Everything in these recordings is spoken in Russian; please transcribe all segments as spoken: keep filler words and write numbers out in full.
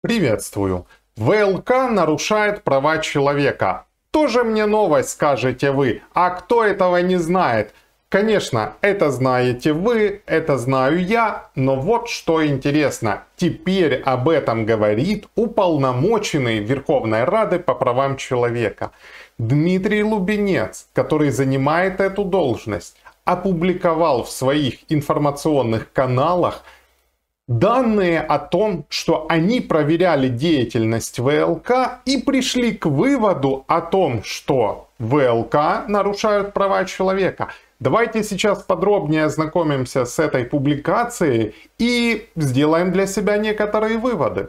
Приветствую. ВЛК нарушает права человека. Тоже мне новость, скажете вы. А кто этого не знает? Конечно, это знаете вы, это знаю я, но вот что интересно. Теперь об этом говорит уполномоченный Верховной Рады по правам человека. Дмитрий Лубенец, который занимает эту должность, опубликовал в своих информационных каналах данные о том, что они проверяли деятельность ВЛК и пришли к выводу о том, что ВЛК нарушают права человека. Давайте сейчас подробнее ознакомимся с этой публикацией и сделаем для себя некоторые выводи.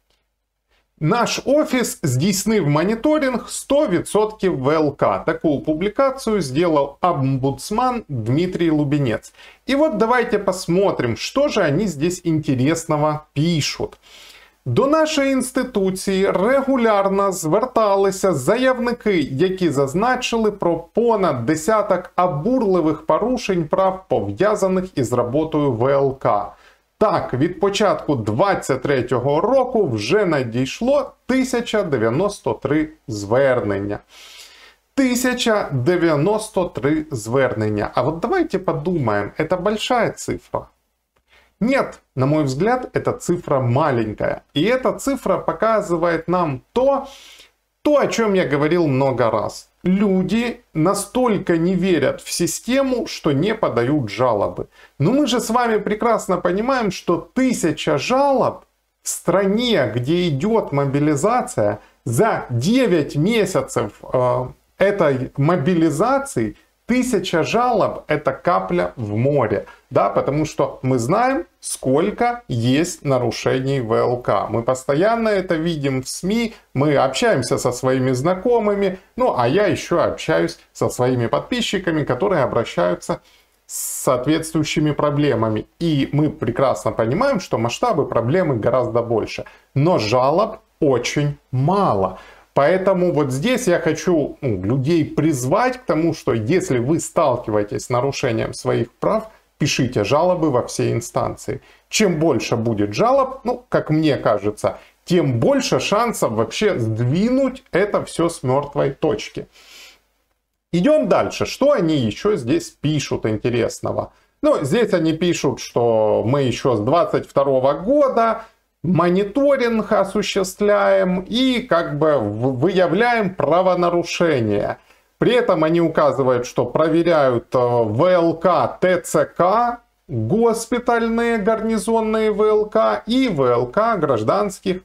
Наш офіс здійснив моніторинг сто відсотків ВЛК. Такую публикацию сделал омбудсман Дмитрий Лубенец. И вот давайте посмотрим, что же они здесь интересного пишут. До нашої інституції регулярно зверталися заявники, які зазначили про понад десяток обурливих порушень прав, пов'язаних із роботою ВЛК. Так, від початку двадцять третього року вже надійшло тисяча дев'яносто три звернення. тысяча девяносто три звернення. А вот давайте подумаем, это большая цифра? Нет, на мой взгляд, эта цифра маленькая. И эта цифра показывает нам то, то, о чем я говорил много раз. Люди настолько не верят в систему, что не подают жалобы. Но мы же с вами прекрасно понимаем, что тысяча жалоб в стране, где идет мобилизация, за девять месяцев э, этой мобилизации, тысяча жалоб — это капля в море. Да, потому что мы знаем, сколько есть нарушений ВЛК. Мы постоянно это видим в СМИ, мы общаемся со своими знакомыми, ну а я еще общаюсь со своими подписчиками, которые обращаются с соответствующими проблемами. И мы прекрасно понимаем, что масштабы проблемы гораздо больше. Но жалоб очень мало. Поэтому вот здесь я хочу ну, людей призвать к тому, что если вы сталкиваетесь с нарушением своих прав, пишите жалобы во все инстанции. Чем больше будет жалоб, ну, как мне кажется, тем больше шансов вообще сдвинуть это все с мертвой точки. Идем дальше. Что они еще здесь пишут интересного? Ну, здесь они пишут, что мы еще с двадцать второго года мониторинг осуществляем и как бы выявляем правонарушения. При этом они указывают, что проверяют ВЛК, ТЦК, госпитальные гарнизонные ВЛК и ВЛК гражданских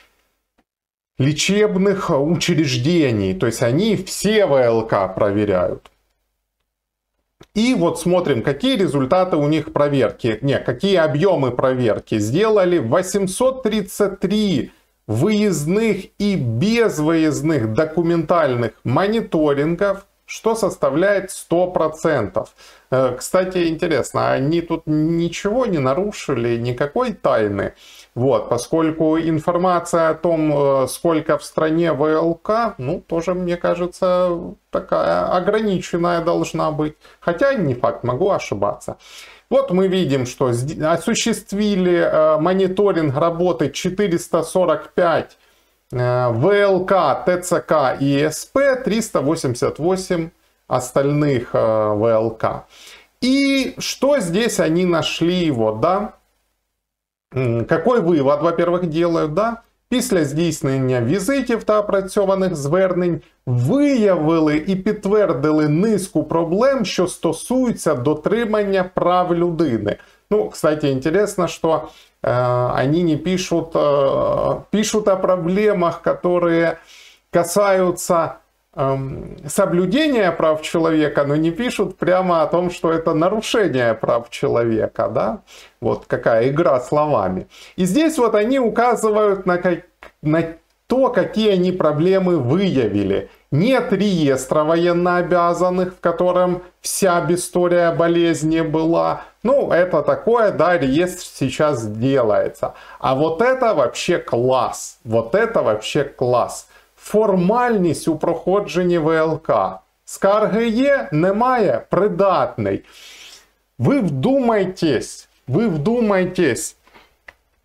лечебных учреждений. То есть они все ВЛК проверяют. И вот смотрим, какие результаты у них проверки. Не, какие объемы проверки. Сделали восемьсот тридцать три выездных и безвыездных документальных мониторингов, что составляет сто процентов. Кстати, интересно, они тут ничего не нарушили, никакой тайны. Вот, поскольку информация о том, сколько в стране ВЛК, ну, тоже, мне кажется, такая ограниченная должна быть. Хотя не факт, могу ошибаться. Вот мы видим, что осуществили мониторинг работы четыреста сорок пять ВЛК, ТЦК и СП, триста восемьдесят восемь остальных ВЛК. И что здесь они нашли, вот, да? Какой вивод, во-первых, делають, да? Після здійснення візитів та опрацьованих звернень виявили і підтвердили низку проблем, що стосуються дотримання прав людини. Ну, кстати, интересно, что э, они не пишут, э, пишут о проблемах, которые касаются э, соблюдения прав человека, но не пишут прямо о том, что это нарушение прав человека, да? Вот какая игра словами. И здесь вот они указывают на, как, на то, какие они проблемы выявили. Нет реестра военнообязанных, в котором вся история болезни была. Ну, это такое, да, реестр сейчас делается. А вот это вообще класс. Вот это вообще класс. Формальність у проходженні ВЛК. Скарги є, немає, придатний. Ви вдумайтесь, ви вдумайтесь.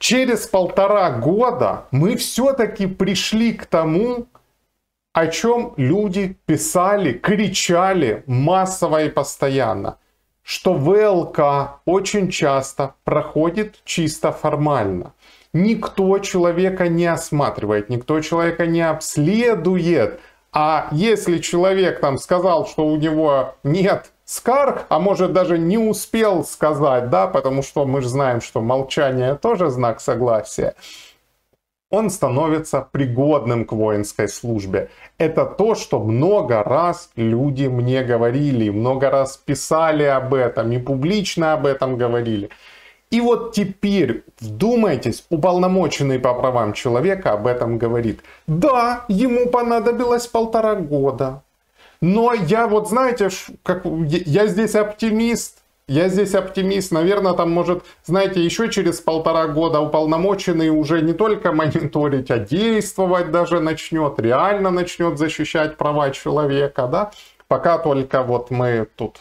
через полтора года мы все-таки пришли к тому, о чем люди писали, кричали массово и постоянно, что ВЛК очень часто проходит чисто формально. Никто человека не осматривает, никто человека не обследует. А если человек там сказал, что у него нет скарг, а может даже не успел сказать, да, потому что мы же знаем, что молчание тоже знак согласия, он становится пригодным к воинской службе. Это то, что много раз люди мне говорили, много раз писали об этом и публично об этом говорили. И вот теперь, вдумайтесь, уполномоченный по правам человека об этом говорит. Да, ему понадобилось полтора года. Но я вот, знаете, как, я здесь оптимист. Я здесь оптимист. Наверное, там может, знаете, еще через полтора года уполномоченный уже не только мониторить, а действовать даже начнет. Реально начнет защищать права человека, да. Пока только вот мы тут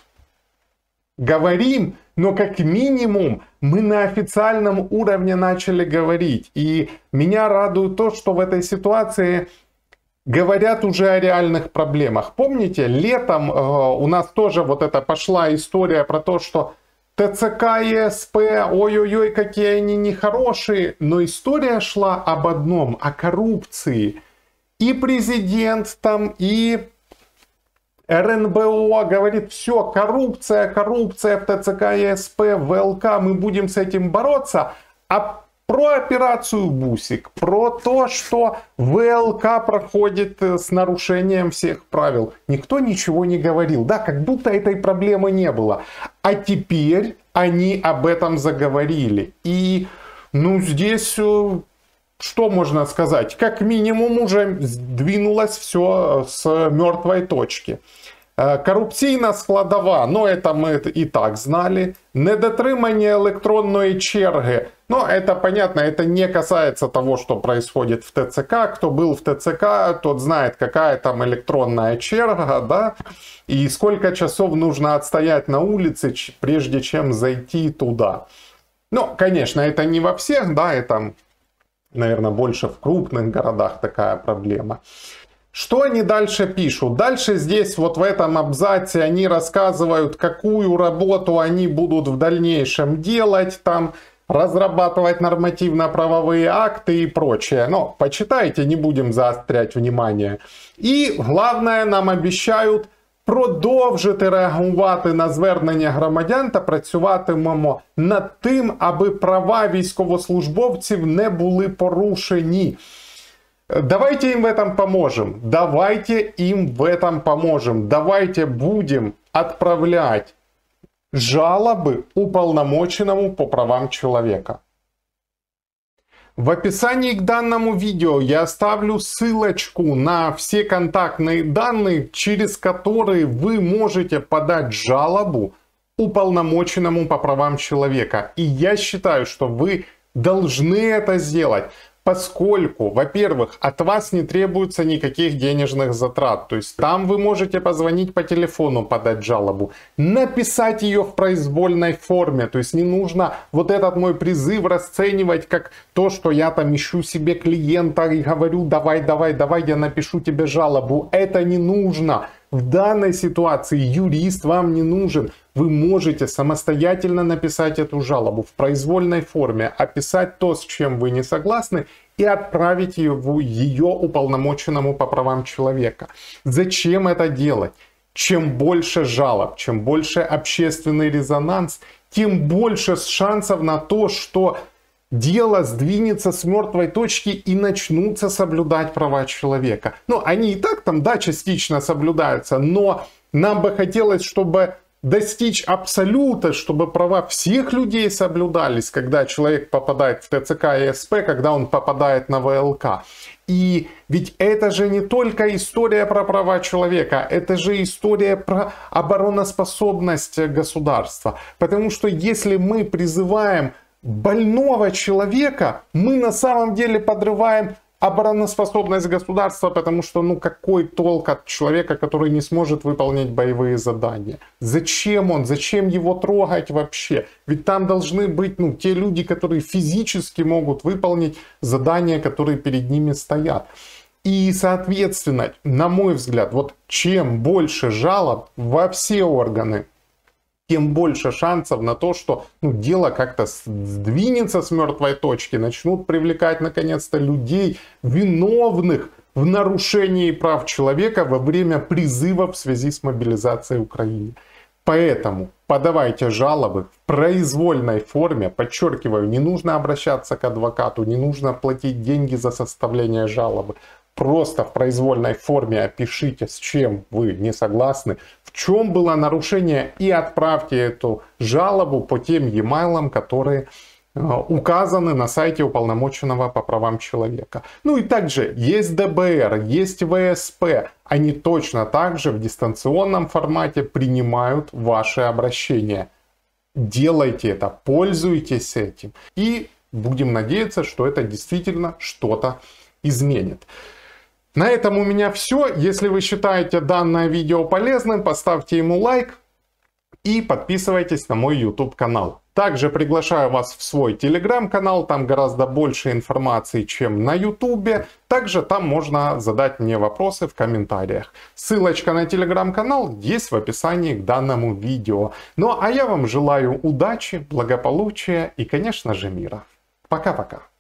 говорим, но как минимум мы на официальном уровне начали говорить. И меня радует то, что в этой ситуации говорят уже о реальных проблемах. Помните, летом э, у нас тоже вот это пошла история про то, что ТЦК и СП, ой-ой-ой, какие они нехорошие. Но история шла об одном, о коррупции. И президент там, и эр эн бэ о говорит, все, коррупция, коррупция в ТЦК и СП, в ВЛК, мы будем с этим бороться. А про операцию Бусик, про то, что ВЛК проходит с нарушением всех правил, никто ничего не говорил. Да, как будто этой проблемы не было. А теперь они об этом заговорили. И, ну, здесь, что можно сказать? Как минимум уже сдвинулось все с мертвой точки. Корупційна складова, ну это мы и так знали. Недотримання електронної черги, ну это понятно, это не касается того, что происходит в ТЦК. Кто был в ТЦК, тот знает, какая там электронная черга, да, и сколько часов нужно отстоять на улице, прежде чем зайти туда. Ну, конечно, это не во всех, да, это, наверное, больше в крупных городах такая проблема. Что они дальше пишут? Дальше здесь вот в этом абзаце они рассказывают, какую работу они будут в дальнейшем делать, там разрабатывать нормативно-правовые акты и прочее. Но почитайте, не будем заострять внимание. И главное, нам обіцяють продовжити реагувати на звернення громадян та працюватимемо над тим, аби права військовослужбовців не були порушені. Давайте им в этом поможем. Давайте им в этом поможем. Давайте будем отправлять жалобы уполномоченному по правам человека. В описании к данному видео я оставлю ссылочку на все контактные данные, через которые вы можете подать жалобу уполномоченному по правам человека. И я считаю, что вы должны это сделать. Поскольку, во-первых, от вас не требуется никаких денежных затрат. То есть там вы можете позвонить по телефону, подать жалобу, написать ее в произвольной форме. То есть не нужно вот этот мой призыв расценивать как то, что я там ищу себе клиента и говорю, давай, давай, давай, я напишу тебе жалобу. Это не нужно. В данной ситуации юрист вам не нужен. Вы можете самостоятельно написать эту жалобу в произвольной форме, описать то, с чем вы не согласны, и отправить ее, ее уполномоченному по правам человека. Зачем это делать? Чем больше жалоб, чем больше общественный резонанс, тем больше шансов на то, что дело сдвинется с мертвой точки и начнутся соблюдать права человека. Ну, они и так там, да, частично соблюдаются, но нам бы хотелось, чтобы достичь абсолюта, чтобы права всех людей соблюдались, когда человек попадает в ТЦК и СП, когда он попадает на ВЛК. И ведь это же не только история про права человека, это же история про обороноспособность государства. Потому что если мы призываем больного человека, мы на самом деле подрываем обороноспособность государства, потому что ну какой толк от человека, который не сможет выполнять боевые задания? Зачем он? Зачем его трогать вообще? Ведь там должны быть ну, те люди, которые физически могут выполнить задания, которые перед ними стоят. И, соответственно, на мой взгляд, вот чем больше жалоб во все органы, тем больше шансов на то, что ну, дело как-то сдвинется с мертвой точки, начнут привлекать наконец-то людей, виновных в нарушении прав человека во время призыва в связи с мобилизацией Украины. Поэтому подавайте жалобы в произвольной форме. Подчеркиваю, не нужно обращаться к адвокату, не нужно платить деньги за составление жалобы. Просто в произвольной форме опишите, с чем вы не согласны, в чем было нарушение, и отправьте эту жалобу по тем e-mail'ам, которые э, указаны на сайте уполномоченного по правам человека. Ну и также есть дэ бэ эр, есть вэ эс пэ. Они точно так же в дистанционном формате принимают ваши обращения. Делайте это, пользуйтесь этим. И будем надеяться, что это действительно что-то изменит. На этом у меня все. Если вы считаете данное видео полезным, поставьте ему лайк и подписывайтесь на мой YouTube канал. Также приглашаю вас в свой Telegram канал, там гораздо больше информации, чем на YouTube. Также там можно задать мне вопросы в комментариях. Ссылочка на Telegram канал есть в описании к данному видео. Ну а я вам желаю удачи, благополучия и, конечно же, мира. Пока-пока.